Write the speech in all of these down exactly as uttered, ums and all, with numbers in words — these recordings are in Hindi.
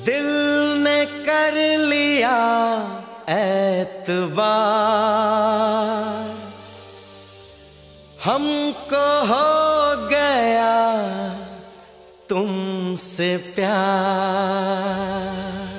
दिल ने कर लिया एतबार, हमको हो गया तुमसे प्यार।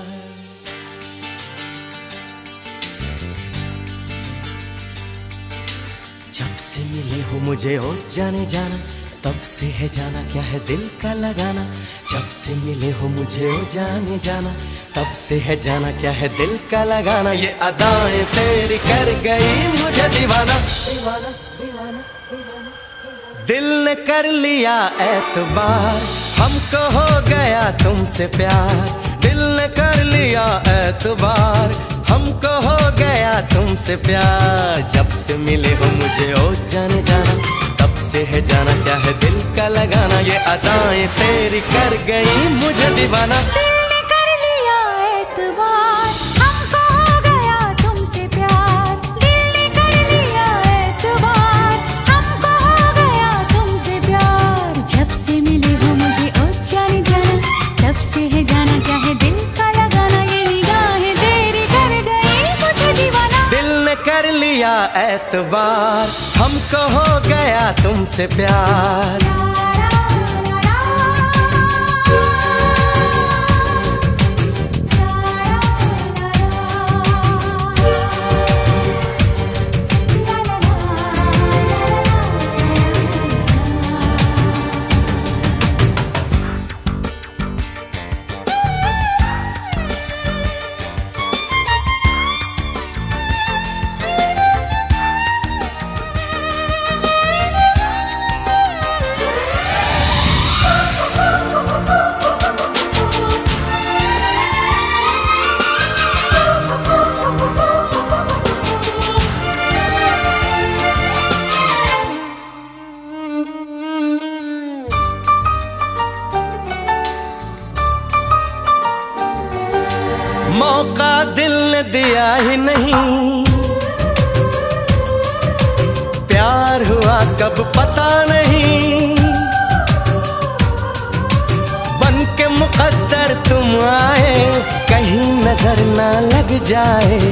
जब से मिले हो मुझे ओ जाने जाना, तब से है जाना क्या है दिल का लगाना। जब से मिले हो मुझे ओ जाने जाना, तब से है जाना क्या है दिल का लगाना। ये अदाएं तेरी कर गई मुझे दीवाना, दीवाना, दीवाना, दीवाना। दिल ने कर लिया एतबार, हमको हो गया तुमसे प्यार। दिल ने कर लिया एतबार, हमको हो गया तुमसे प्यार। जब से मिले हो मुझे ओ जाने जाना, तब से है जाना क्या है दिल का लगाना। ये अदाएं तेरी कर गई मुझे दीवाना। दिल ने कर लिया एतबार, हमको हो गया तुमसे प्यार। दिल ने कर लिया एतबार, हमको हो गया तुमसे प्यार। जब से मिले हो मुझे ओ जाने जाना, तब से है जाना क्या है दिल का लगाना। ये निगाहें तेरी कर गई मुझे दीवाना। दिल ने कर लिया एतबार, हमको हो गया तुमसे प्यार। मौका दिल ने दिया ही नहीं, प्यार हुआ कब पता नहीं। बन के मुकद्दर तुम आए, कहीं नजर ना लग जाए।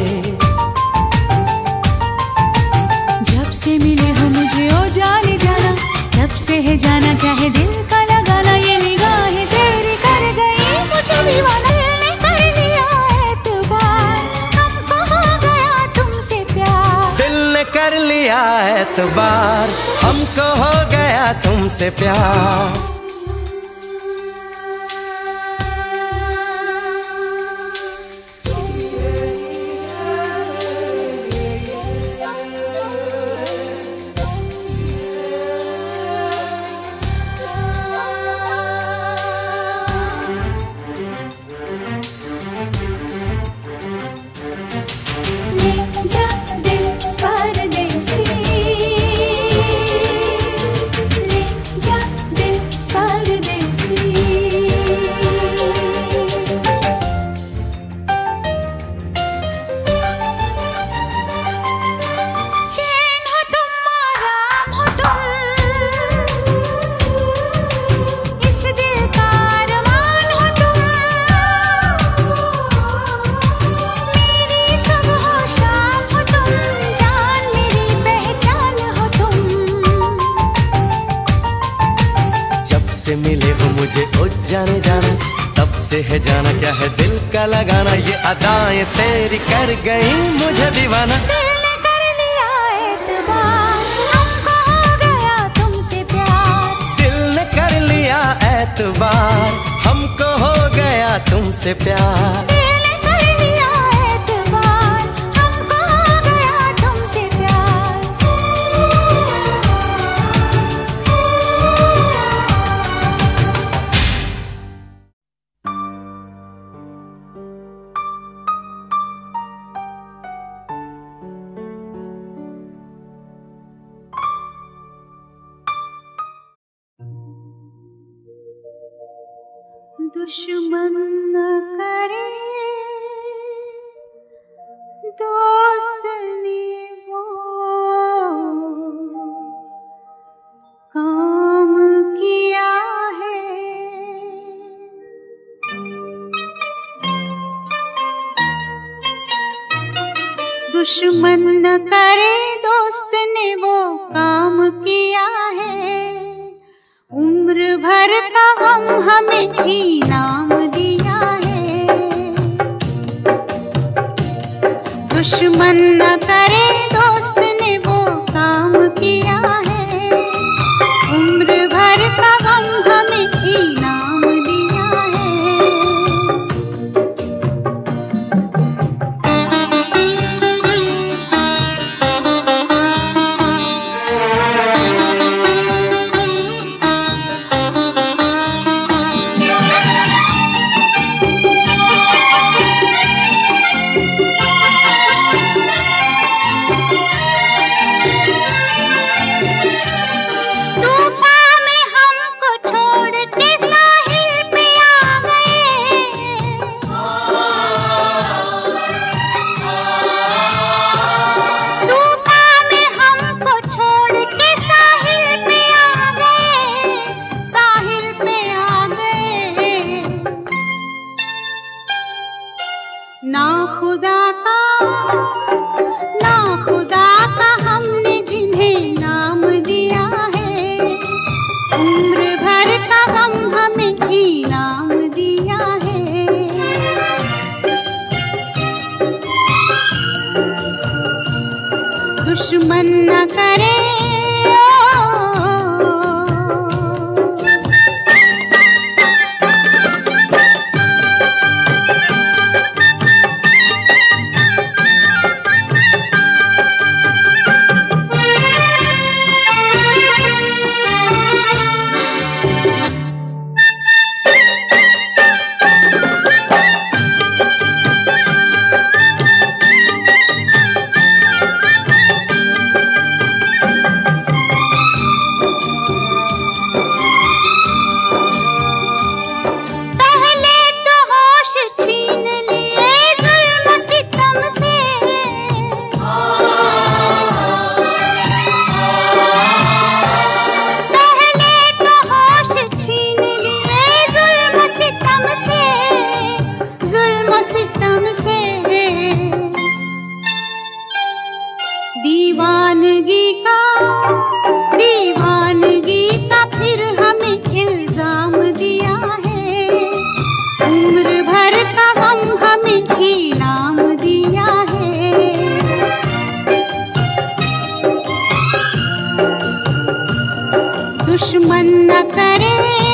जब से मिले हो मुझे ओ जाने जाना, तब से है जाना क्या है दिल का लगाना। ये निगाहें तेरी कर गई मुझे दीवाना। कर लिया एतबार, हमको हो गया तुमसे प्यार। से मिले हो मुझे ओ जाने जाना, तब से है जाना क्या है दिल का लगाना। ये अदाएं तेरी कर गई मुझे दीवाना। दिल ने कर लिया एतबार, हमको हो गया तुमसे प्यार। दिल ने कर लिया एतबार, हमको हो गया तुमसे प्यार। दुश्मन न करे दोस्त ने वो काम किया है। दुश्मन न करे दोस्त ने वो काम किया है, उम्र भर का गम हमें इनाम दिया है। दुश्मन न करे दोस्त ने वो काम किया है, उम्र भर का गम हमें इनाम दिया है। ना खुदा का ना खुदा का हमने जिन्हें नाम दिया है, उम्र भर का गम हमें इनाम दिया है। दुश्मन न करे दीवानगी का दीवानगी का फिर हमें इल्जाम दिया है, उम्र भर का गम हमें इनाम दिया है। दुश्मन न करे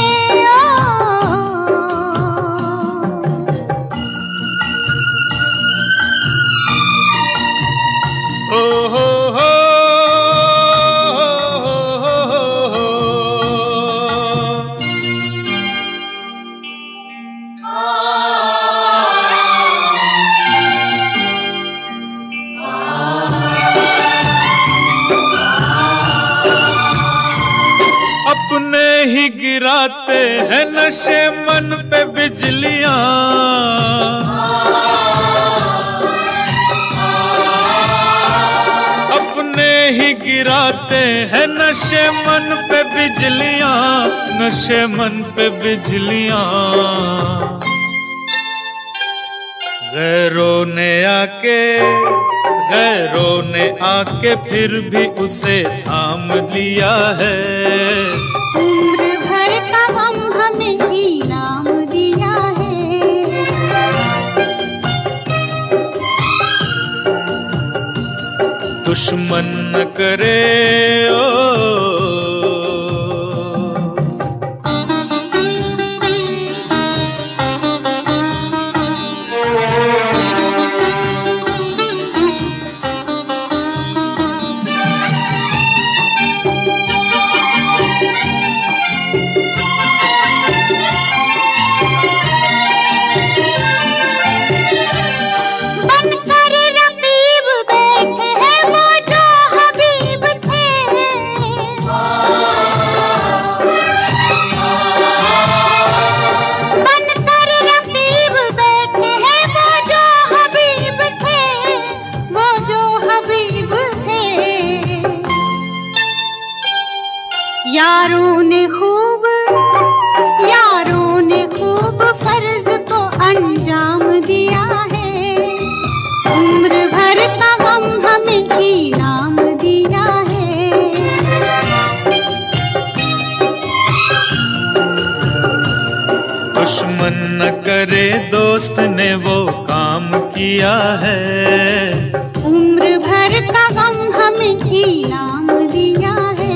अपने ही गिराते हैं नशे मन पे बिजलियां, अपने ही गिराते हैं नशे मन पे बिजलियां, नशे मन पे बिजलियां। गैरों ने आके गैरों ने आके फिर भी उसे थाम लिया है, उम्र भर का गम हमें इनाम दिया है। दुश्मन न करे ओ करे दोस्त ने वो काम किया है। उम्र भर का गम हमें इनाम दिया है।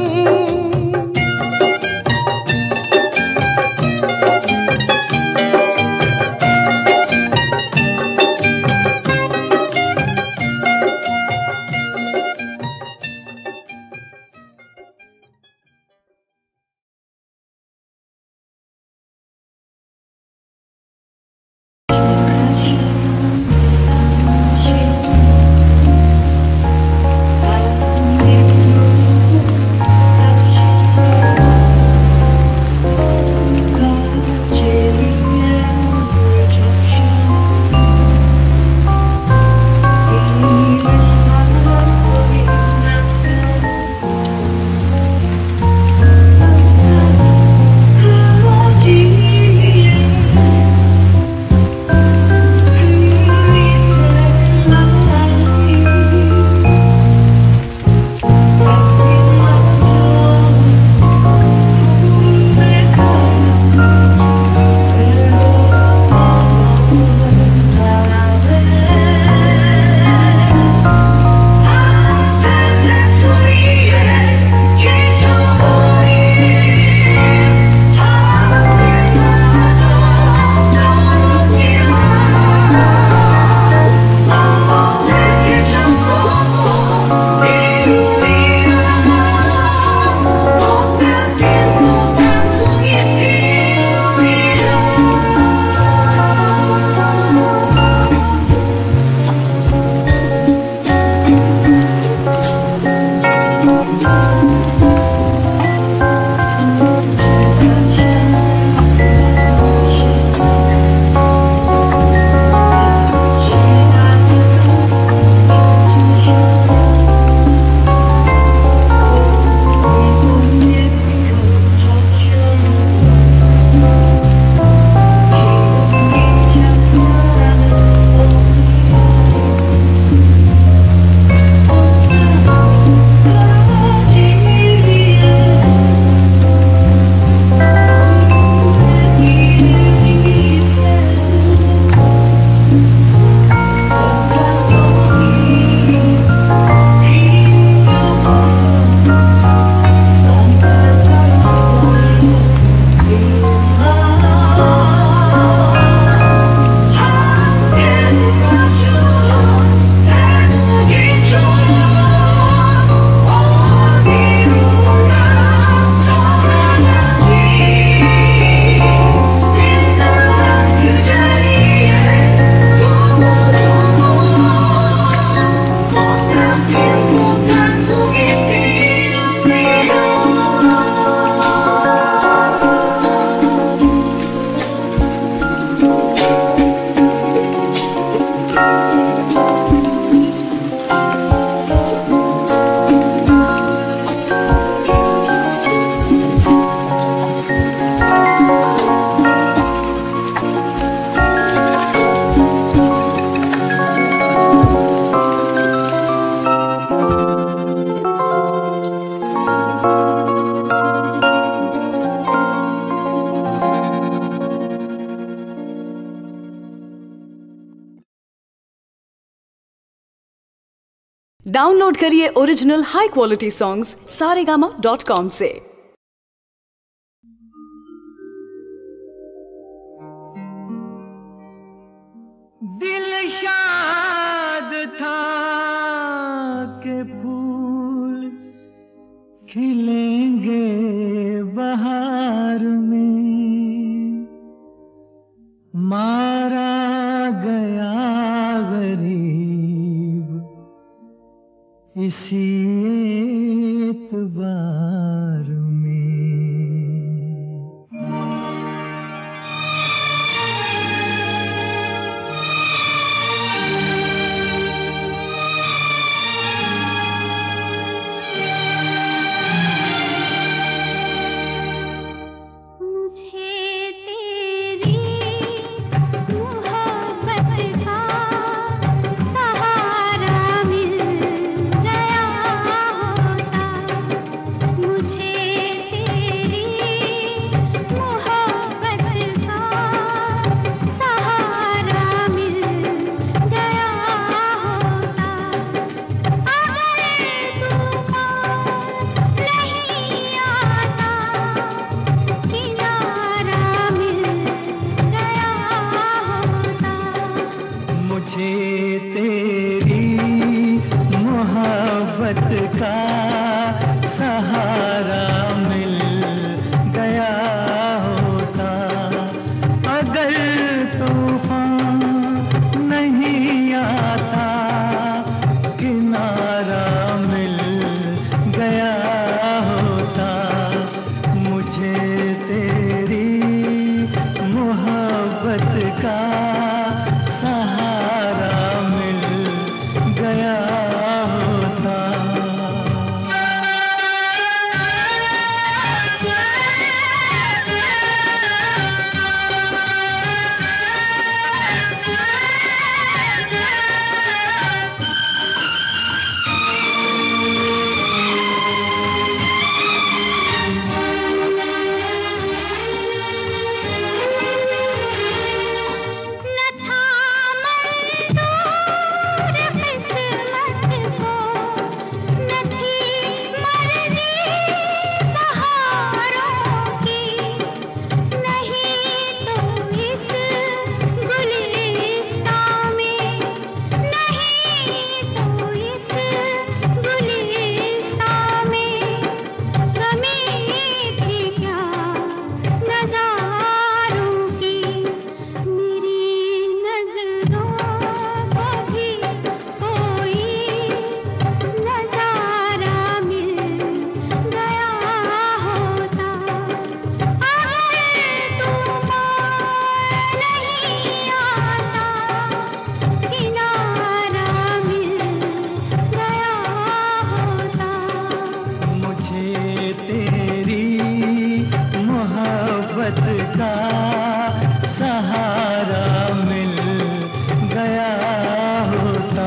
डाउनलोड करिए original high quality songs Saregama dot com से। दिल शाद था के फूल खिलेंगे बहार में, मारा गया गरीब इसी एतबार सहारा मिल गया हो। तूफान नहीं आता, किनारा मिल गया होता, मुझे तेरी मोहब्बत का सहारा मिल गया होता। का सहारा मिल गया होता।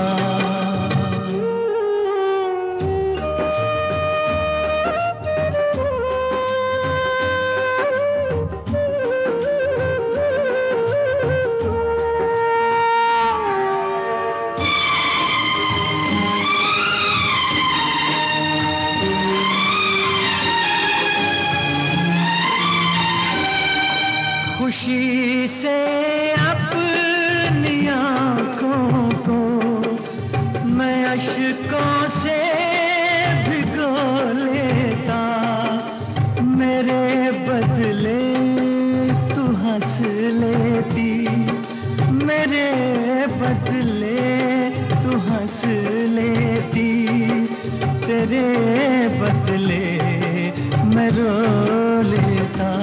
खुशी से अपनी आँखों को मैं अश्कों से भिगो लेता, मेरे बदले तू हंस लेती, मेरे बदले तू हंस लेती, तेरे बदले मैं रो लेता।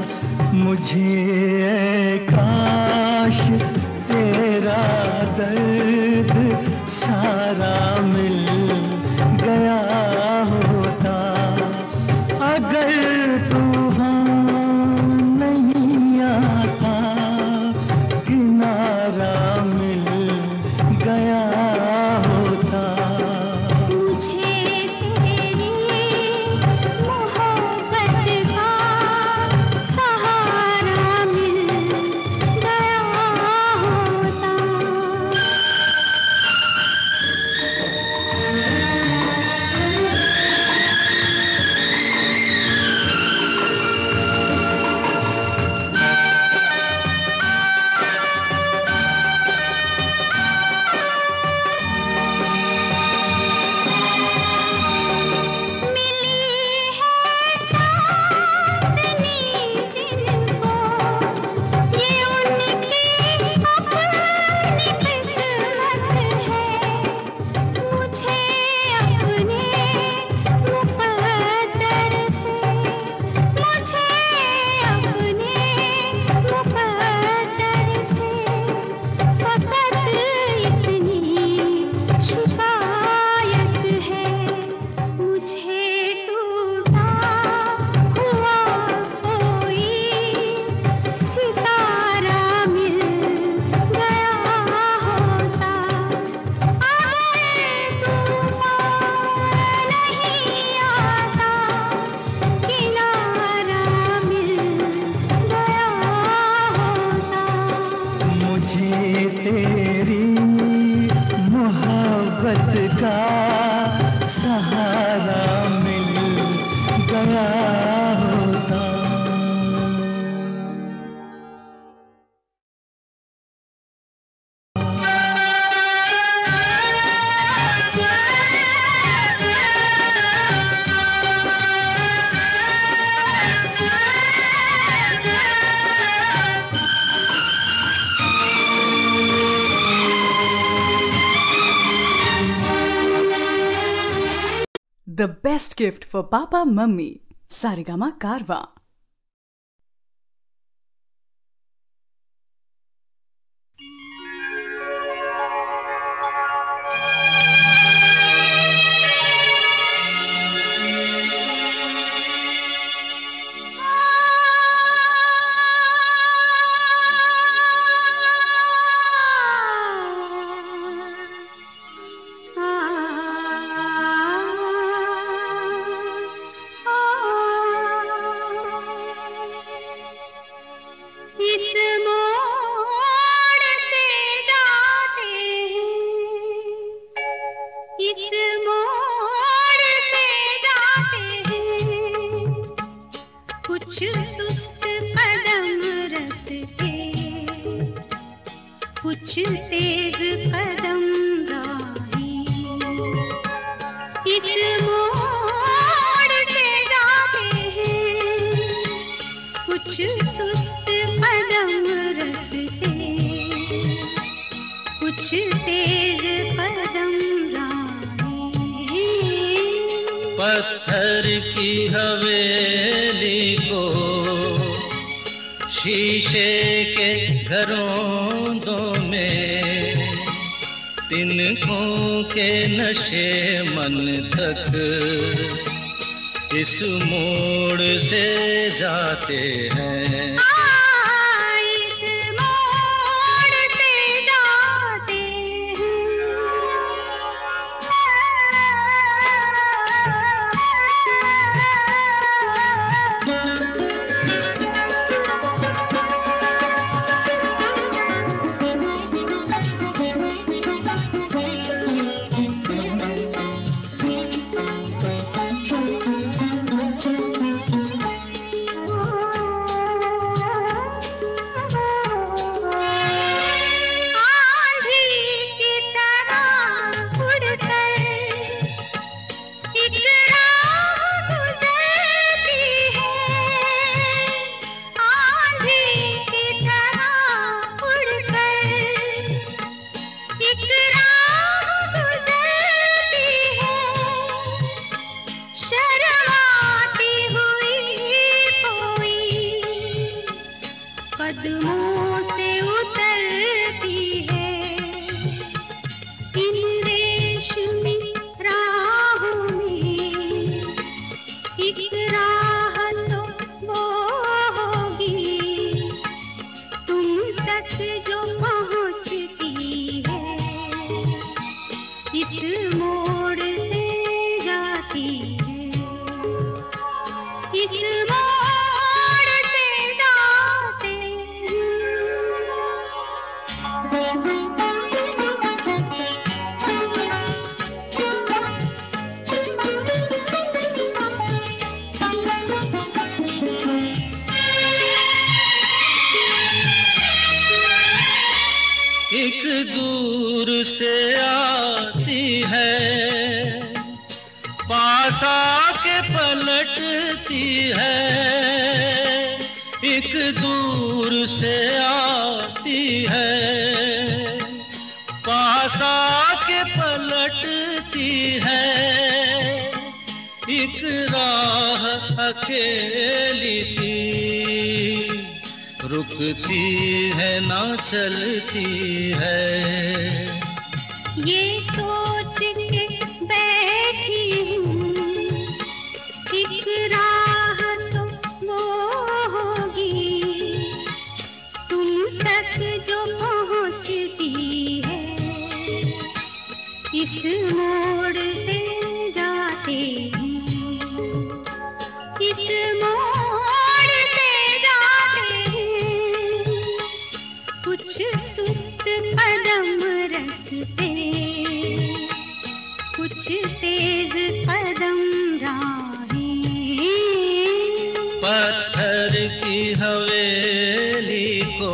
मुझे काश तेरा दर्द सारा मिल गया होता, अगर तूफान नहीं आता, किनारा मिल गया होता। मुझे तेरी मोहब्बत का सहारा मिल गया होता। The best gift for Papa Mummy. Saregama Karwa. पत्थर की हवेली को शीशे के घरों में तिनकों के नशे मन तक इस मोड़ से जाते हैं। एक दूर से आती है, पास आके पलटती है। एक दूर से आती है, पास आके पलटती है। एक राह अकेली सी रुकती है ना चलती है। ये सोच के बैठी हूँ एक राह तो वो होगी तुम तक जो पहुँचती है। इस मोड़ से जाते हैं, इस मोड़ से जाते हैं। कुछ सुस्त कदम रस्ते, कुछ तेज कदम राहें। पत्थर की हवेली को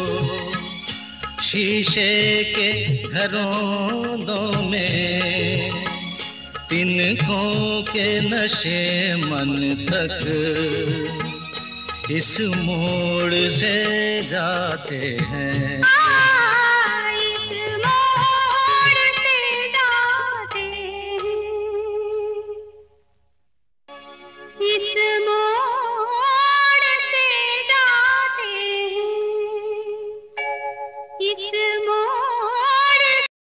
शीशे के घरों में तिनकों के नशे मन तक इस मोड़ से जाते हैं।